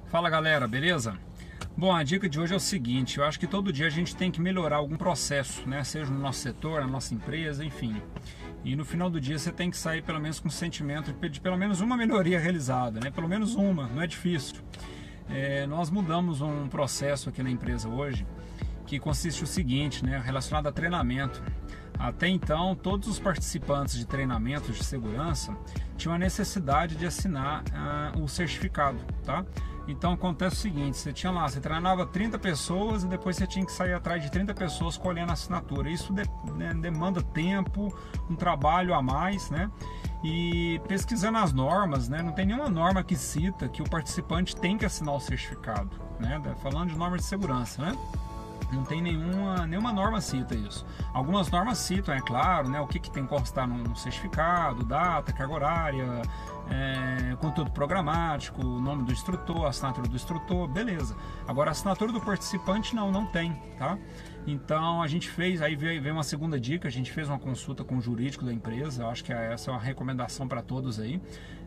Fala galera, beleza? Bom, a dica de hoje é o seguinte: eu acho que todo dia a gente tem que melhorar algum processo, né? Seja no nosso setor, na nossa empresa, enfim. E no final do dia você tem que sair pelo menos com o sentimento de pelo menos uma melhoria realizada, né? Pelo menos uma, não é difícil. Nós mudamos um processo aqui na empresa hoje que consiste o seguinte, né? Relacionado a treinamento. Até então, todos os participantes de treinamentos de segurança tinham a necessidade de assinar o certificado, tá? Então acontece o seguinte: você tinha lá, você treinava 30 pessoas e depois você tinha que sair atrás de 30 pessoas colhendo a assinatura. Isso demanda tempo, um trabalho a mais, né? E pesquisando as normas, né, não tem nenhuma norma que cita que o participante tem que assinar o certificado, né? Falando de normas de segurança, né? Não tem nenhuma norma cita isso. Algumas normas citam, é claro, né, o que tem que constar no certificado, data, carga horária, conteúdo programático, o nome do instrutor, a assinatura do instrutor, beleza. Agora a assinatura do participante não tem, tá? Então a gente fez, aí veio uma segunda dica, a gente fez uma consulta com o jurídico da empresa. Acho que essa é uma recomendação para todos aí.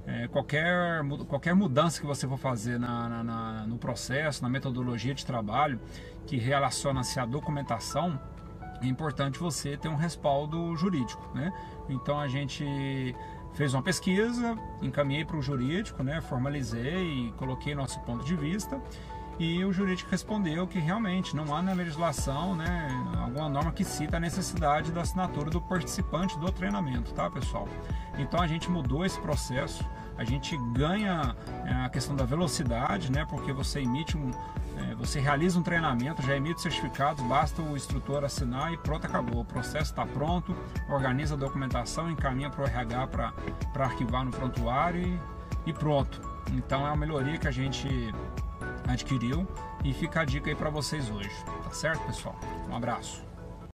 Qualquer mudança que você for fazer no processo, na metodologia de trabalho que relaciona-se à documentação, é importante você ter um respaldo jurídico, né? Então a gente fez uma pesquisa, encaminhei para o jurídico, né? Formalizei e coloquei nosso ponto de vista. E o jurídico respondeu que realmente não há na legislação, né, alguma norma que cita a necessidade da assinatura do participante do treinamento, tá, pessoal? Então a gente mudou esse processo, a gente ganha a questão da velocidade, né, porque você você realiza um treinamento, já emite certificados, basta o instrutor assinar e pronto, acabou. O processo está pronto, organiza a documentação, encaminha para o RH para arquivar no prontuário e pronto. Então é uma melhoria que a gente adquiriu e fica a dica aí para vocês hoje, tá certo, pessoal? Um abraço.